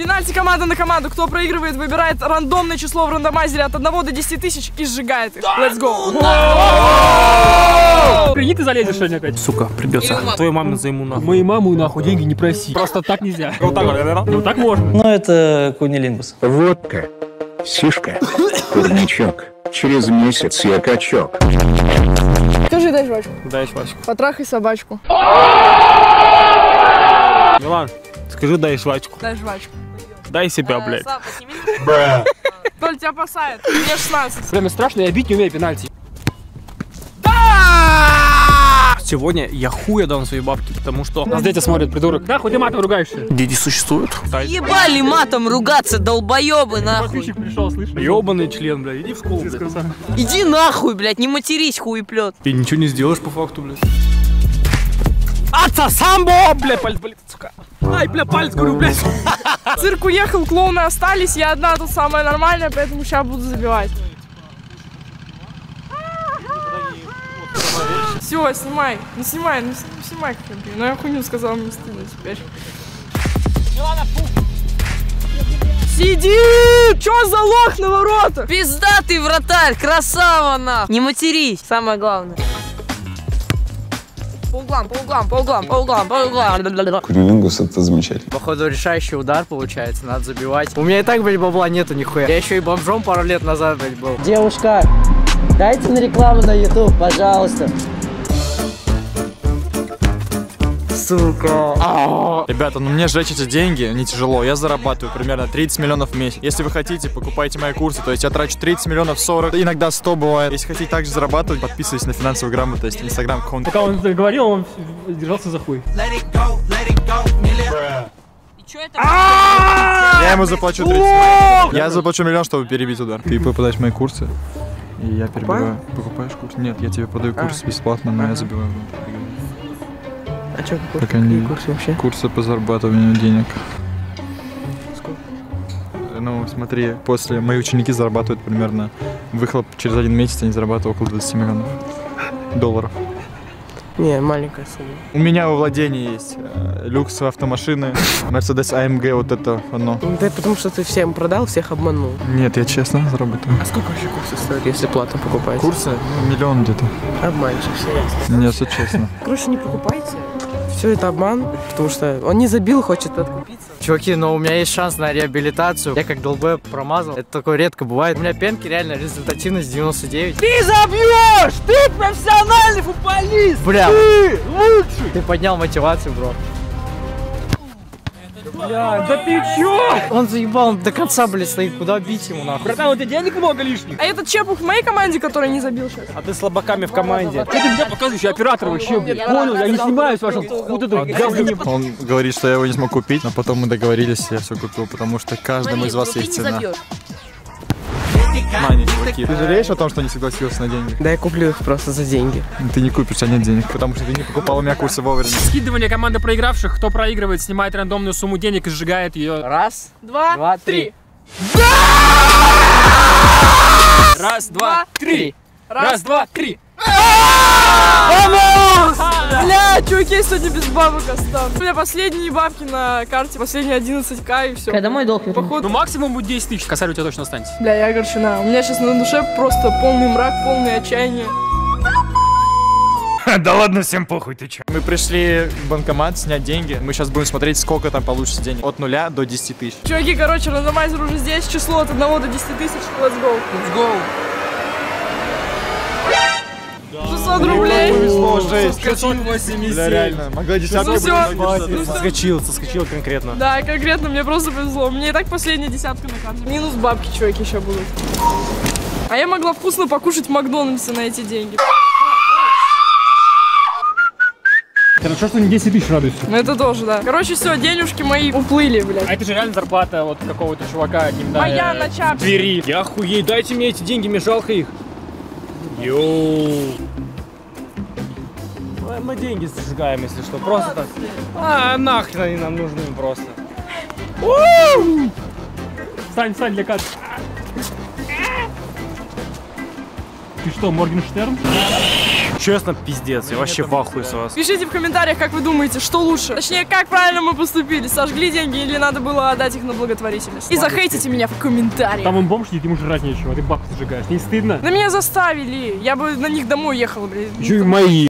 Пенальти команда на команду. Кто проигрывает, выбирает рандомное число в рандомайзере от 1 до 10 тысяч и сжигает их. Let's go. Прикинь, ты залезешь сегодня опять. Сука, придется. Твою маму займу нахуй. Мою маму нахуй деньги не проси. Просто так нельзя. Вот так, ну так можно. Ну это кунилингус. Водка, сишка, турничок. Через месяц я качок. Скажи, дай жвачку. Дай жвачку. Потрахай собачку. Милан, скажи, дай жвачку. Дай жвачку. Дай себя, блядь. Толь, тебя посадят. Мне 16. Прямо страшно, я бить не умею пенальти. Сегодня я хуя дам свои бабки, потому что... Нас дети смотрят, придурок. Да, хоть и матом ругаешься. Дети существуют. Ебали матом ругаться, долбоебы, нахуй. Подписчик пришел, слышишь? Ёбаный член, блядь, иди в школу, блядь. Иди нахуй, блядь, не матерись, хуеплет. Ты ничего не сделаешь по факту, блядь. Отца самбо, блядь, палец болит, сука. Ай, бля, палец, говорю, блядь. Цирк уехал, клоуны остались. Я одна тут самая нормальная, поэтому сейчас буду забивать. Все, снимай. Ну снимай, ну снимай как бы. Ну я хуйню сказал, мне стыдно теперь. Сиди! Чё за лох на воротах? Пиздатый вратарь, красава, нахуй. Не матерись, самое главное. По углам, по углам, по углам, по углам, по углам. Кунилингус это замечательно. Походу решающий удар получается, надо забивать. У меня и так, блядь, бабла нету нихуя. Я еще и бомжом пару лет назад, блядь, был. Девушка, дайте на рекламу на YouTube, пожалуйста. Сука. Ребята, ну мне сжечь эти деньги не тяжело. Я зарабатываю примерно 30 миллионов в месяц. Если вы хотите, покупайте мои курсы. То есть я трачу 30 миллионов, 40, иногда 100 бывает. Если хотите также зарабатывать, подписывайтесь на финансовую грамотность, инстаграм аккаунт. Пока он это говорил, он держался за хуй. Я ему заплачу 30 миллионов. Я заплачу миллион, чтобы перебить удар. Ты попадаешь в мои курсы, и я перебиваю. Покупаешь курс? Нет, я тебе подаю курс бесплатно, но я забиваю. А чё, какие курсы вообще? Курсы по зарабатыванию денег. Сколько? Ну, смотри, после мои ученики зарабатывают примерно выхлоп через 1 месяц, они зарабатывают около 20 миллионов долларов. Не, маленькая сумма. У меня во владении есть люксовые автомашины, Mercedes AMG, вот это оно. Да потому что ты всем продал, всех обманул. Нет, я честно заработаю. А сколько вообще курсы стоят, если платно покупаете? Курсы? Ну, миллион где-то. Обманщик, все ясно. Нет, все честно. Короче, не покупайте. Все это обман, потому что он не забил, хочет откупиться. Чуваки, но у меня есть шанс на реабилитацию. Я как долбоеб промазал. Это такое редко бывает. У меня пенки реально результативность 99. Ты забьешь! Ты профессиональный футболист! Бля, ты лучший! ты поднял мотивацию, бро. Бля, да ты чё? Он заебал, он до конца, блядь, стоит. Куда бить ему, нахуй? Братан, у тебя денег много лишних. А этот чепух в моей команде, который не забил сейчас. А ты слабаками в команде. Ты меня показываешь, я оператор вообще, блядь. Понял, я не снимаю с вашим вот это говно. Он говорит, что я его не смог купить, но потом мы договорились, я все купил, потому что каждому из вас есть цена. Мани, чуваки, ты жалеешь о том, что не согласился на деньги? Да я куплю их просто за деньги. Ты не купишь, у тебя нет денег, потому что ты не покупал у меня курсы вовремя. Скидывание команды проигравших. Кто проигрывает, снимает рандомную сумму денег и сжигает ее. Раз, Два, три. Раз, два, три. Раз, два, три. Бля, чуваки, я сегодня без бабок останусь. У меня последние бабки на карте, последние 11к и все. Когда мой долг? Походу. Ну максимум будет 10 тысяч. Косарь у тебя точно останется. Бля, я огорчена. У меня сейчас на душе просто полный мрак, полное отчаяние. Да ладно, всем похуй, ты чё? Мы пришли в банкомат снять деньги. Мы сейчас будем смотреть, сколько там получится денег. От 0 до 10 тысяч. Чуваки, короче, рандомайзер уже здесь. Число от 1 до 10 тысяч. Let's go. let's go. 600 рублей. Повезло, жесть. 587. Да, реально. Могла десятку Ну быть. Соскочил конкретно. Да, конкретно, мне просто повезло. Мне и так последняя десятка на карте. Минус бабки, чуваки, еще будут. А я могла вкусно покушать в Макдональдсе на эти деньги. Хорошо, что не 10 тысяч радуйся. Ну это тоже, да. Короче, все, денежки мои уплыли, блядь. А это же реально зарплата вот какого-то чувака. Моя на чапе. Твери. Я охуеть, дайте мне эти деньги, мне жалко их. Йоу. Мы деньги сжигаем, если что. Просто так. А, нахрен они нам нужны просто. Встань, встань для кат. Ты что, Моргенштерн? честно, пиздец. Я вообще в ахуе с вас. Пишите в комментариях, как вы думаете, что лучше. Точнее, как правильно мы поступили. Сожгли деньги или надо было отдать их на благотворительность. И захейтите меня в комментариях. Там он бомж сидит, ему жрать нечего, а ты бабки зажигаешь. Не стыдно? На меня заставили. Я бы на них домой ехала, блин. Еще и мои.